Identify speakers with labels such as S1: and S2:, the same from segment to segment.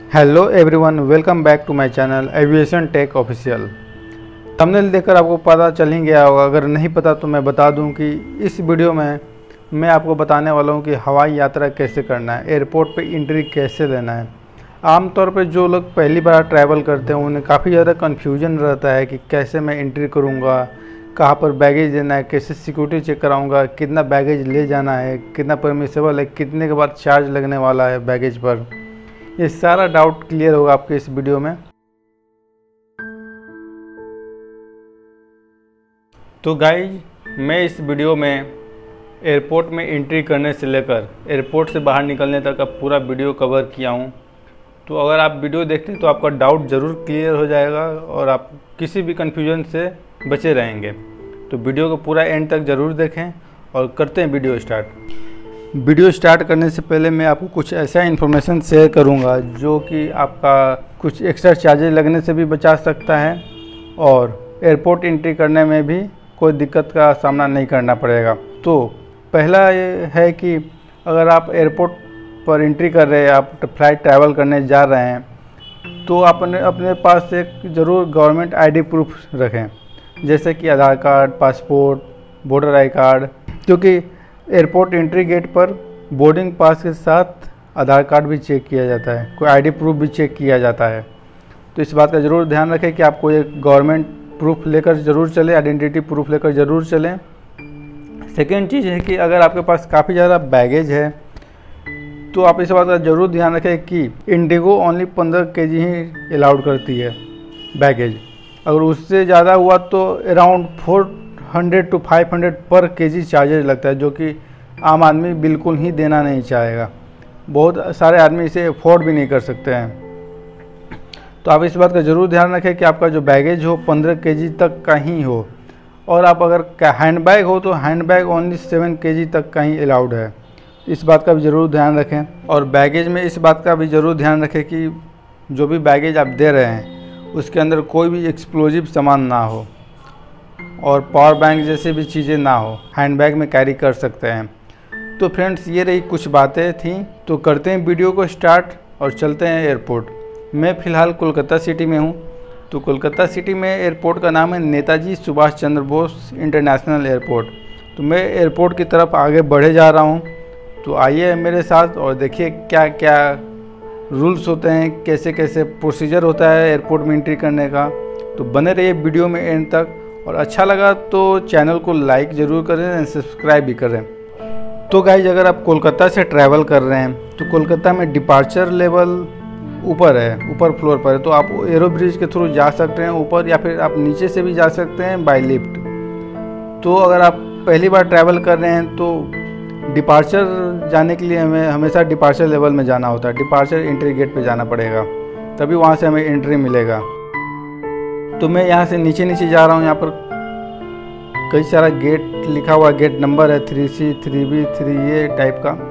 S1: Hello everyone, welcome back to my channel aviation tech official. Thumbnail देखकर आपको पता चल ही गया होगा, अगर नहीं पता तो मैं बता दूं कि इस वीडियो में मैं आपको बताने वाला हूं कि हवाई यात्रा कैसे करना है, एयरपोर्ट पे एंट्री कैसे लेना है। आमतौर पे जो लोग पहली बार ट्रैवल करते हैं उन्हें काफ़ी ज़्यादा कन्फ्यूजन रहता है कि कैसे मैं एंट्री करूँगा, कहाँ पर बैगेज देना है, कैसे सिक्योरिटी चेक कराऊँगा, कितना बैगेज ले जाना है, कितना परमिसेबल है, कितने के बाद चार्ज लगने वाला है बैगेज पर। ये सारा डाउट क्लियर होगा आपके इस वीडियो में। तो गाइज, मैं इस वीडियो में एयरपोर्ट में एंट्री करने से लेकर एयरपोर्ट से बाहर निकलने तक का पूरा वीडियो कवर किया हूँ। तो अगर आप वीडियो देखते हैं तो आपका डाउट ज़रूर क्लियर हो जाएगा और आप किसी भी कन्फ्यूजन से बचे रहेंगे। तो वीडियो को पूरा एंड तक ज़रूर देखें और करते हैं वीडियो स्टार्ट। वीडियो स्टार्ट करने से पहले मैं आपको कुछ ऐसा इन्फॉर्मेशन शेयर करूंगा जो कि आपका कुछ एक्स्ट्रा चार्जेस लगने से भी बचा सकता है और एयरपोर्ट एंट्री करने में भी कोई दिक्कत का सामना नहीं करना पड़ेगा। तो पहला ये है कि अगर आप एयरपोर्ट पर एंट्री कर रहे हैं, आप फ्लाइट ट्रैवल करने जा रहे हैं, तो आप अपने पास एक ज़रूर गवर्नमेंट आईडी प्रूफ रखें, जैसे कि Aadhaar card, passport, voter I card. क्योंकि एयरपोर्ट एंट्री गेट पर बोर्डिंग पास के साथ आधार कार्ड भी चेक किया जाता है, कोई आईडी प्रूफ भी चेक किया जाता है। तो इस बात का ज़रूर ध्यान रखें कि आपको एक गवर्नमेंट प्रूफ लेकर ज़रूर चलें, आइडेंटिटी प्रूफ लेकर ज़रूर चलें। सेकेंड चीज़ है कि अगर आपके पास काफ़ी ज़्यादा बैगेज है तो आप इस बात का ज़रूर ध्यान रखें कि इंडिगो ओनली 15 केजी ही अलाउड करती है बैगेज। अगर उससे ज़्यादा हुआ तो अराउंड 400 to 500 पर केजी चार्जेज लगता है, जो कि आम आदमी बिल्कुल ही देना नहीं चाहेगा। बहुत सारे आदमी इसे अफोर्ड भी नहीं कर सकते हैं। तो आप इस बात का ज़रूर ध्यान रखें कि आपका जो बैगेज हो 15 केजी तक का ही हो। और आप अगर हैंड बैग हो तो हैंड बैग ओनली 7 केजी तक का ही अलाउड है। इस बात का भी ज़रूर ध्यान रखें। और बैगेज में इस बात का भी ज़रूर ध्यान रखें कि जो भी बैगेज आप दे रहे हैं उसके अंदर कोई भी एक्सप्लोजिव सामान ना हो और पावर बैंक जैसे भी चीज़ें ना हो, हैंड बैग में कैरी कर सकते हैं। तो फ्रेंड्स, ये रही कुछ बातें थी। तो करते हैं वीडियो को स्टार्ट और चलते हैं एयरपोर्ट। मैं फ़िलहाल कोलकाता सिटी में हूँ। तो कोलकाता सिटी में एयरपोर्ट का नाम है नेताजी सुभाष चंद्र बोस इंटरनेशनल एयरपोर्ट। तो मैं एयरपोर्ट की तरफ आगे बढ़े जा रहा हूँ। तो आइए मेरे साथ और देखिए क्या क्या रूल्स होते हैं, कैसे कैसे प्रोसीजर होता है एयरपोर्ट में एंट्री करने का। तो बने रहिए वीडियो में एंड तक, और अच्छा लगा तो चैनल को लाइक ज़रूर करें और सब्सक्राइब भी करें। तो गाइज, अगर आप कोलकाता से ट्रैवल कर रहे हैं तो कोलकाता में डिपार्चर लेवल ऊपर है, ऊपर फ्लोर पर है। तो आप एरो ब्रिज के थ्रू जा सकते हैं ऊपर, या फिर आप नीचे से भी जा सकते हैं बाय लिफ्ट। तो अगर आप पहली बार ट्रैवल कर रहे हैं तो डिपार्चर जाने के लिए हमें हमेशा डिपार्चर लेवल में जाना होता है। डिपार्चर एंट्री गेट पे जाना पड़ेगा, तभी वहाँ से हमें एंट्री मिलेगा। तो मैं यहाँ से नीचे नीचे जा रहा हूँ। यहाँ पर कई सारा गेट लिखा हुआ, गेट नंबर है 3C 3B 3A टाइप का।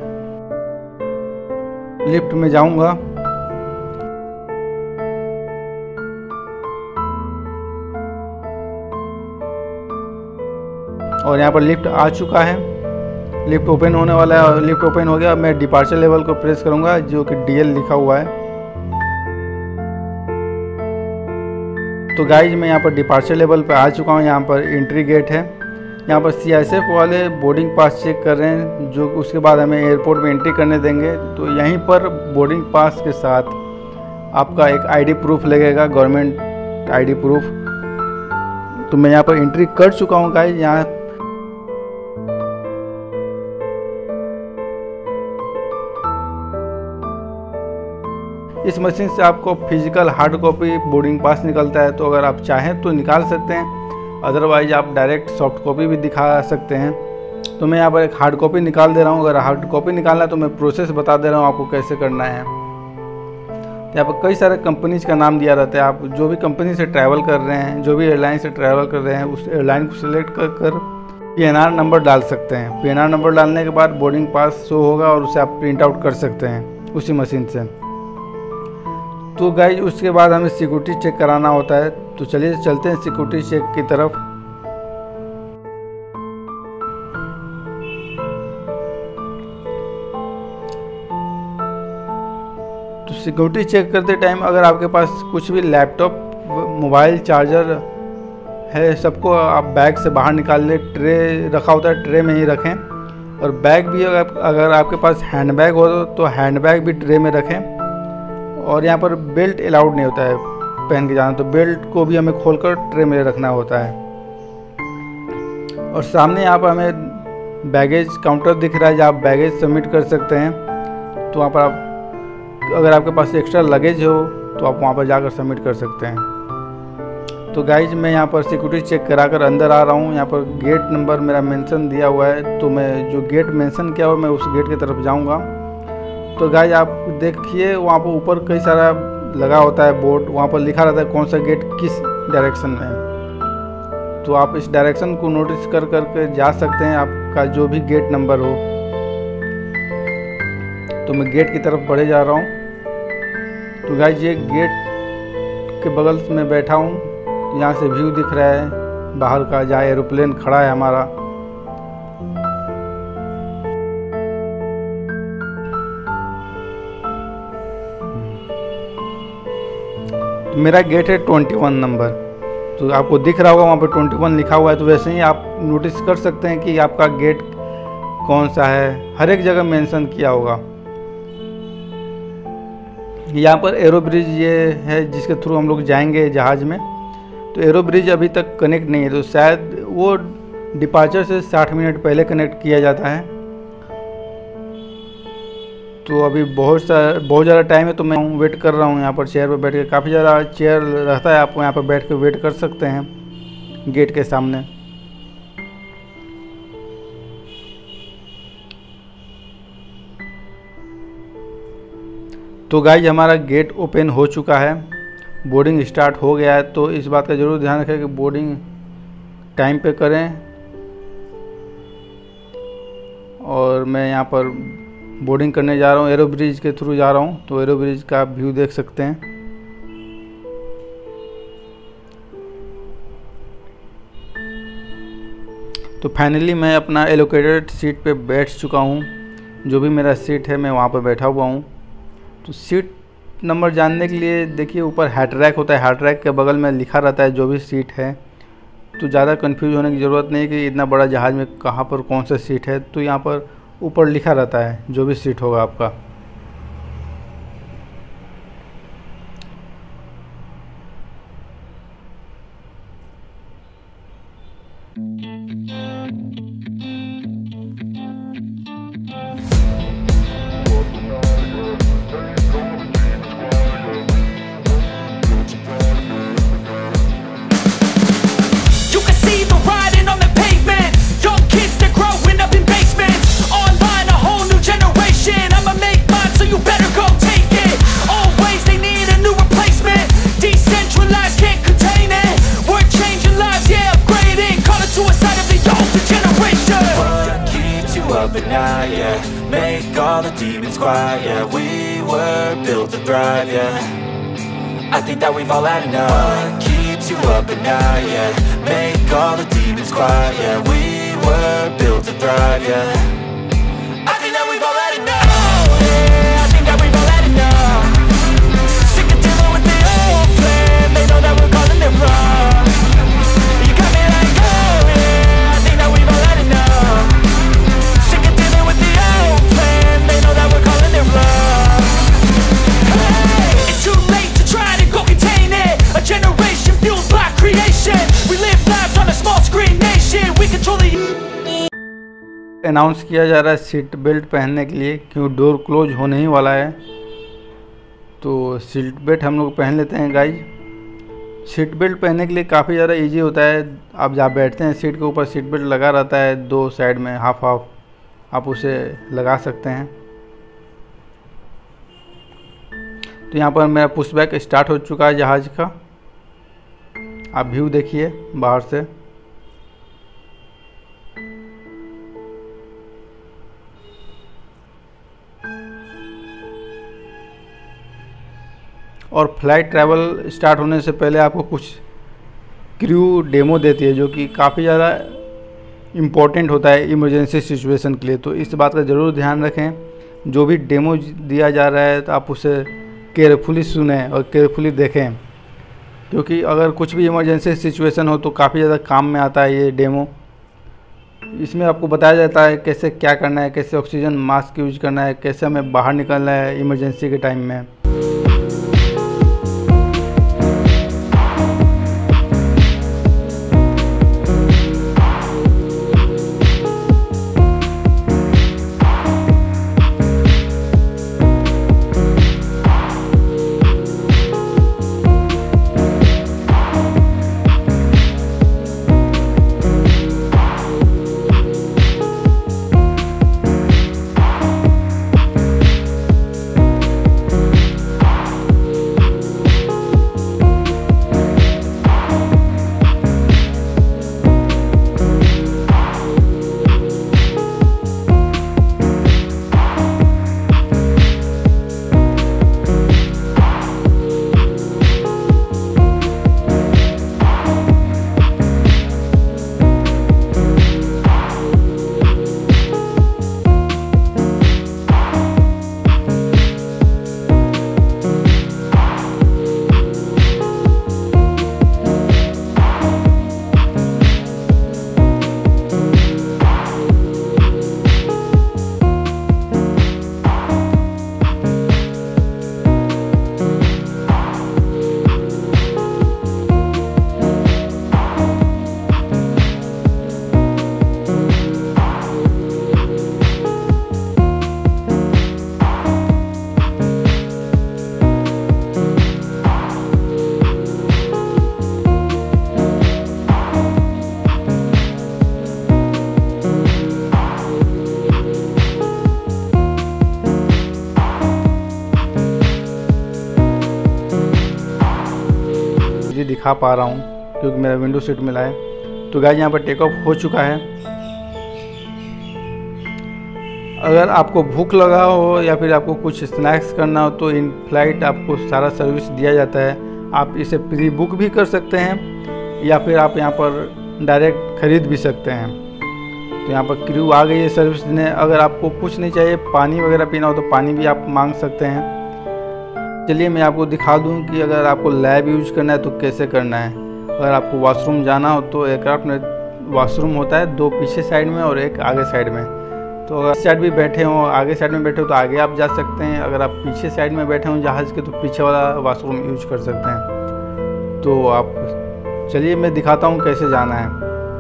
S1: लिफ्ट में जाऊँगा और यहाँ पर लिफ्ट आ चुका है, लिफ्ट ओपन होने वाला है। और लिफ्ट ओपन हो गया, मैं डिपार्चर लेवल को प्रेस करूँगा जो कि DL लिखा हुआ है। तो गाइज, मैं यहाँ पर डिपार्चर लेवल पर आ चुका हूँ। यहाँ पर एंट्री गेट है। यहाँ पर CISF वाले बोर्डिंग पास चेक कर रहे हैं, जो उसके बाद हमें एयरपोर्ट में एंट्री करने देंगे। तो यहीं पर बोर्डिंग पास के साथ आपका एक आईडी प्रूफ लगेगा, गवर्नमेंट आईडी प्रूफ। तो मैं यहाँ पर एंट्री कर चुका हूँ गाइज। यहाँ इस मशीन से आपको physical hard copy boarding pass निकलता है। तो अगर आप चाहें तो निकाल सकते हैं, अदरवाइज आप डायरेक्ट सॉफ्ट कॉपी भी दिखा सकते हैं। तो मैं यहाँ पर एक हार्ड कॉपी निकाल दे रहा हूँ। अगर हार्ड कॉपी निकालना है तो मैं प्रोसेस बता दे रहा हूँ आपको कैसे करना है। यहाँ पर कई सारे कंपनीज का नाम दिया रहता है। आप जो भी कंपनी से ट्रैवल कर रहे हैं, जो भी एयरलाइन से ट्रैवल कर रहे हैं, उस एयरलाइन को सिलेक्ट कर PNR नंबर डाल सकते हैं। PNR नंबर डालने के बाद बोर्डिंग पास शो होगा और उसे आप प्रिंट आउट कर सकते हैं उसी मशीन से। तो गाइज, उसके बाद हमें सिक्योरिटी चेक कराना होता है। तो चलिए चलते हैं सिक्योरिटी चेक की तरफ। तो सिक्योरिटी चेक करते टाइम अगर आपके पास कुछ भी लैपटॉप, मोबाइल, चार्जर है, सबको आप बैग से बाहर निकाल लें। ट्रे रखा होता है, ट्रे में ही रखें। और बैग भी अगर आपके पास हैंड बैग हो तो हैंड बैग भी ट्रे में रखें। और यहाँ पर बेल्ट अलाउड नहीं होता है पहन के जाना, तो बेल्ट को भी हमें खोलकर ट्रे में रखना होता है। और सामने यहाँ पर हमें बैगेज काउंटर दिख रहा है जहाँ आप बैगेज सबमिट कर सकते हैं। तो वहाँ पर आप अगर आपके पास एक्स्ट्रा लगेज हो तो आप वहाँ पर जाकर सबमिट कर सकते हैं। तो गाइज मैं यहाँ पर सिक्योरिटी चेक कराकर अंदर आ रहा हूँ। यहाँ पर गेट नंबर मेरा मेंशन दिया हुआ है, तो मैं जो गेट मेंशन किया हुआ मैं उस गेट की तरफ जाऊँगा। तो गाइज आप देखिए वहाँ पर ऊपर कई सारा लगा होता है बोर्ड, वहाँ पर लिखा रहता है कौन सा गेट किस डायरेक्शन में है। तो आप इस डायरेक्शन को नोटिस कर करके जा सकते हैं, आपका जो भी गेट नंबर हो। तो मैं गेट की तरफ बढ़े जा रहा हूँ। तो गाइज ये गेट के बगल में बैठा हूँ, यहाँ से व्यू दिख रहा है बाहर का, जहाँ एरोप्लेन खड़ा है हमारा। तो मेरा गेट है 21 नंबर। तो आपको दिख रहा होगा वहाँ पर 21 लिखा हुआ है। तो वैसे ही आप नोटिस कर सकते हैं कि आपका गेट कौन सा है, हर एक जगह मेंशन किया होगा। यहाँ पर एरो ब्रिज ये है जिसके थ्रू हम लोग जाएंगे जहाज़ में। तो एरो ब्रिज अभी तक कनेक्ट नहीं है, तो शायद वो डिपार्चर से 60 मिनट पहले कनेक्ट किया जाता है। तो अभी बहुत ज़्यादा टाइम है, तो मैं वेट कर रहा हूँ यहाँ पर चेयर पर बैठ के। काफ़ी ज़्यादा चेयर रहता है, आपको यहाँ पर बैठ के वेट कर सकते हैं गेट के सामने। तो गाइज हमारा गेट ओपन हो चुका है, बोर्डिंग स्टार्ट हो गया है। तो इस बात का ज़रूर ध्यान रखें कि बोर्डिंग टाइम पे करें। और मैं यहाँ पर बोर्डिंग करने जा रहा हूँ, एरो ब्रिज के थ्रू जा रहा हूँ। तो एरो ब्रिज का व्यू देख सकते हैं। तो फाइनली मैं अपना एलोकेटेड सीट पे बैठ चुका हूँ। जो भी मेरा सीट है मैं वहाँ पर बैठा हुआ हूँ। तो सीट नंबर जानने के लिए देखिए ऊपर हैट रैक होता है, हैट रैक के बगल में लिखा रहता है जो भी सीट है। तो ज़्यादा कंफ्यूज होने की ज़रूरत नहीं कि इतना बड़ा जहाज़ में कहाँ पर कौन सा सीट है। तो यहाँ पर ऊपर लिखा रहता है जो भी सीट होगा आपका।
S2: At night, yeah. Make all the demons quiet, yeah. We were built to thrive, yeah. I think that we've all had enough. What keeps you up at night, yeah. Make all the demons quiet, yeah. We were built to thrive, yeah. I think that we've all had enough, yeah. I think that we've all had enough. Sick of dealing with the old plan. They know that we're calling it wrong. You got me like, oh yeah. I think that we've all had enough.
S1: Announce किया जा रहा है seat belt पहनने के लिए, क्यों door close होने ही वाला है। तो सीट बेल्ट हम लोग पहन लेते हैं गाइज। सीट बेल्ट पहनने के लिए काफ़ी ज़्यादा इजी होता है। आप जहाँ बैठते हैं सीट के ऊपर सीट बेल्ट लगा रहता है, दो साइड में हाफ हाफ आप उसे लगा सकते हैं। तो यहाँ पर मेरा पुशबैक स्टार्ट हो चुका है जहाज़ का। आप व्यू देखिए बाहर से। और फ्लाइट ट्रैवल स्टार्ट होने से पहले आपको कुछ क्रू डेमो देती है, जो कि काफ़ी ज़्यादा इम्पोर्टेंट होता है इमरजेंसी सिचुएशन के लिए। तो इस बात का ज़रूर ध्यान रखें, जो भी डेमो दिया जा रहा है तो आप उसे केयरफुली सुने और केयरफुली देखें, क्योंकि अगर कुछ भी इमरजेंसी सिचुएशन हो तो काफ़ी ज़्यादा काम में आता है ये डेमो। इसमें आपको बताया जाता है कैसे क्या करना है, कैसे ऑक्सीजन मास्क यूज करना है, कैसे हमें बाहर निकलना है इमरजेंसी के टाइम में। दिखा पा रहा हूँ क्योंकि मेरा विंडो सीट मिला है। तो गाइस यहाँ पर टेक ऑफ हो चुका है। अगर आपको भूख लगा हो या फिर आपको कुछ स्नैक्स करना हो तो इन फ्लाइट आपको सारा सर्विस दिया जाता है। आप इसे प्री बुक भी कर सकते हैं या फिर आप यहाँ पर डायरेक्ट ख़रीद भी सकते हैं। तो यहाँ पर क्रू आ गई है सर्विस देने। अगर आपको कुछ नहीं चाहिए, पानी वगैरह पीना हो तो पानी भी आप मांग सकते हैं। चलिए मैं आपको दिखा दूं कि अगर आपको लैब यूज करना है तो कैसे करना है। अगर आपको वॉशरूम जाना हो तो एयरक्राफ्ट में वॉशरूम होता है, 2 पीछे साइड में और 1 आगे साइड में। तो अगर साइड भी बैठे हो, आगे साइड में बैठे हो तो आगे आप जा सकते हैं। अगर आप पीछे साइड में बैठे हो जहाज़ के तो पीछे वाला वॉशरूम यूज कर सकते हैं। तो आप चलिए मैं दिखाता हूँ कैसे जाना है।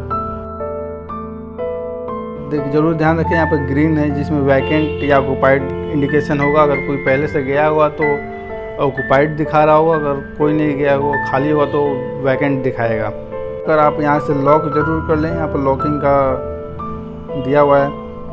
S1: ज़रूर ध्यान रखें यहाँ पर ग्रीन है जिसमें वैकेंट या ऑक्यूपाइड इंडिकेशन होगा। अगर कोई पहले से गया हुआ तो ऑक्यूपाइड दिखा रहा होगा, अगर कोई नहीं गया होगा खाली होगा तो वैकेंट दिखाएगा। अगर आप यहाँ से लॉक ज़रूर कर लें, यहाँ पर लॉकिंग का दिया हुआ है।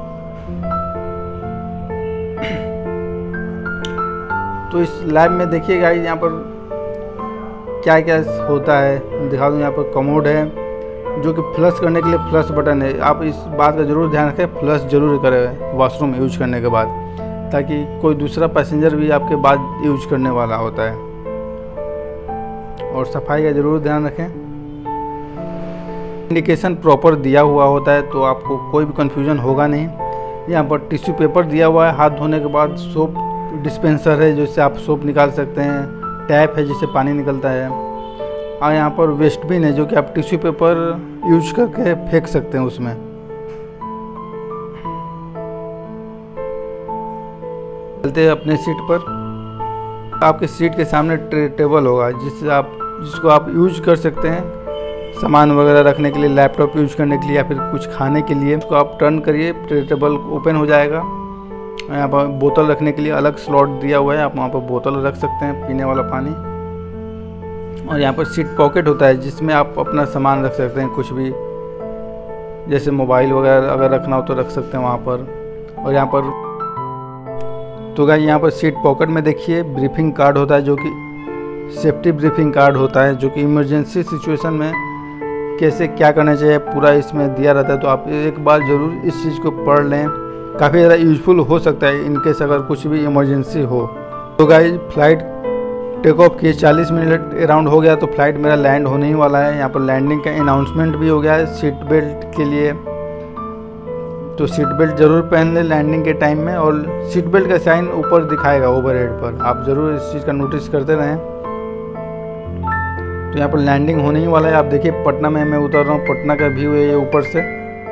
S1: तो इस लैब में देखिए गाइस यहाँ पर क्या क्या होता है दिखा दूँ। यहाँ पर कमोड है जो कि फ्लश करने के लिए फ्लश बटन है। आप इस बात का ज़रूर ध्यान रखें, फ्लश ज़रूर करें वॉशरूम यूज करने के बाद, ताकि कोई दूसरा पैसेंजर भी आपके बाद यूज करने वाला होता है। और सफाई का ज़रूर ध्यान रखें। इंडिकेशन प्रॉपर दिया हुआ होता है तो आपको कोई भी कंफ्यूजन होगा नहीं। यहाँ पर टिश्यू पेपर दिया हुआ है, हाथ धोने के बाद सोप डिस्पेंसर है जिससे आप सोप निकाल सकते हैं, टैप है जिससे पानी निकलता है, और यहाँ पर वेस्टबिन है जो कि आप टिश्यू पेपर यूज करके फेंक सकते हैं उसमें। चलते हैं अपने सीट पर। आपके सीट के सामने टेबल होगा जिसको आप यूज कर सकते हैं सामान वगैरह रखने के लिए, लैपटॉप यूज करने के लिए या फिर कुछ खाने के लिए। उसको आप टर्न करिए, टेबल ओपन हो जाएगा। यहाँ पर बोतल रखने के लिए अलग स्लॉट दिया हुआ है, आप वहाँ पर बोतल रख सकते हैं, पीने वाला पानी। और यहाँ पर सीट पॉकेट होता है जिसमें आप अपना सामान रख सकते हैं, कुछ भी जैसे मोबाइल वगैरह अगर रखना हो तो रख सकते हैं वहाँ पर। और यहाँ पर तो गाइस यहाँ पर सीट पॉकेट में देखिए ब्रीफिंग कार्ड होता है जो कि सेफ्टी ब्रीफिंग कार्ड होता है, जो कि इमरजेंसी सिचुएशन में कैसे क्या करना चाहिए पूरा इसमें दिया रहता है। तो आप एक बार ज़रूर इस चीज़ को पढ़ लें, काफ़ी ज़्यादा यूजफुल हो सकता है इनकेस अगर कुछ भी इमरजेंसी हो। तो गाइस फ्लाइट टेक ऑफ किए 40 मिनट अराउंड हो गया तो फ्लाइट मेरा लैंड होने ही वाला है। यहाँ पर लैंडिंग का अनाउंसमेंट भी हो गया है सीट बेल्ट के लिए। तो सीट बेल्ट ज़रूर पहन लें लैंडिंग के टाइम में, और सीट बेल्ट का साइन ऊपर दिखाएगा ओवरहेड पर, आप ज़रूर इस चीज़ का नोटिस करते रहें। तो यहाँ पर लैंडिंग होने ही वाला है। आप देखिए पटना में मैं उतर रहा हूँ, पटना का व्यू है ये ऊपर से।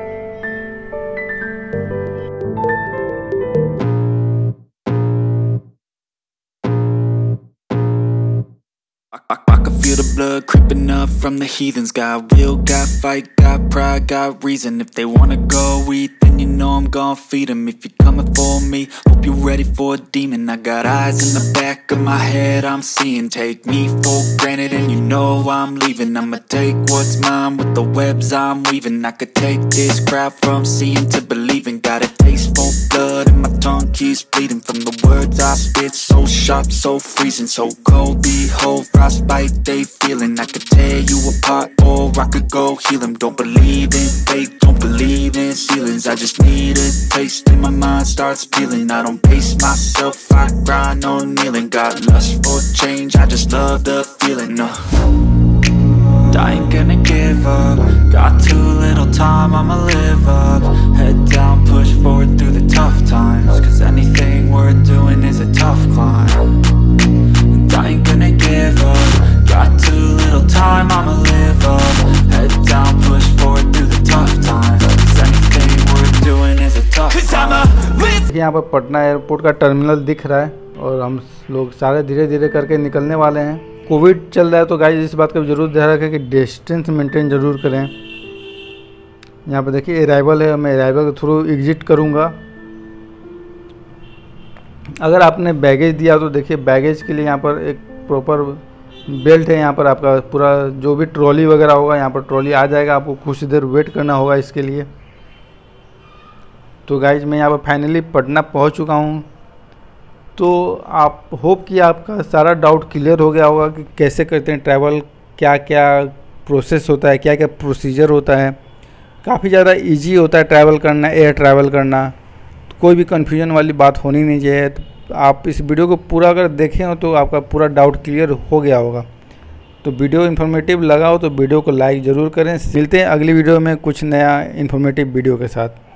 S2: I can feel the blood creeping up from the heathens. Got will, got fight, got pride, got reason. If they wanna go eat, then you know I'm gon' feed them. If you're coming for me, hope you're ready for a demon. I got eyes in the back of my head, I'm seeing. Take me for granted and you know I'm leaving. I'ma take what's mine with the webs I'm weaving. I could take this crowd from seeing to believing. Got a taste for blood and my tongue keeps bleeding. From the words I spit, so sharp, so freezing. So cold, behold, frostbite they feeling. I could tear you apart or I could go heal them. Don't believe in fate, don't believe in ceilings. I just need a taste and my mind starts peeling. I don't pace myself, I grind on kneeling. Got lust for change, I just love the feeling. I ain't gonna give up. Got too little time, I'ma live up. Head down, push forward through the tough times. Cause anything worth doing is a tough climb. And I ain't gonna give up. Got too little time, I'ma live up. Head down, push forward through the tough times. Cause anything worth doing is a tough climb.
S1: यहाँ पर Patna airport का terminal दिख रहा है और हम लोग सारे धीरे धीरे करके निकलने वाले हैं। कोविड चल रहा है तो गाइस इस बात का जरूर ध्यान रखें कि डिस्टेंस मेंटेन ज़रूर करें। यहाँ पर देखिए अराइवल है, मैं अराइवल के थ्रू एग्जिट करूँगा। अगर आपने बैगेज दिया तो देखिए बैगेज के लिए यहाँ पर एक प्रॉपर बेल्ट है। यहाँ पर आपका पूरा जो भी ट्रॉली वगैरह होगा यहाँ पर ट्रॉली आ जाएगा, आपको कुछ देर वेट करना होगा इसके लिए। तो गाइज मैं यहाँ पर फाइनली पटना पहुँच चुका हूँ। तो आप होप कि आपका सारा डाउट क्लियर हो गया होगा कि कैसे करते हैं ट्रैवल, क्या क्या प्रोसेस होता है, क्या क्या प्रोसीजर होता है। काफ़ी ज़्यादा इजी होता है ट्रैवल करना, एयर ट्रैवल करना। तो कोई भी कन्फ्यूजन वाली बात होनी नहीं चाहिए। तो आप इस वीडियो को पूरा अगर देखें हो तो आपका पूरा डाउट क्लियर हो गया होगा। तो वीडियो इन्फॉर्मेटिव लगा हो तो वीडियो को लाइक ज़रूर करें। मिलते हैं अगली वीडियो में कुछ नया इन्फॉर्मेटिव वीडियो के साथ।